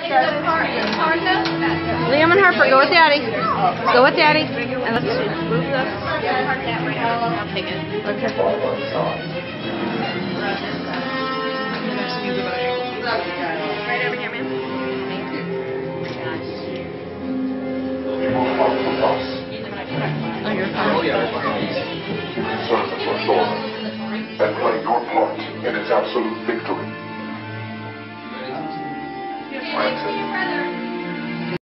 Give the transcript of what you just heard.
Liam and Harper, go with Daddy. Go with Daddy. And let's move this. I'll take it. Okay. Right over here, man.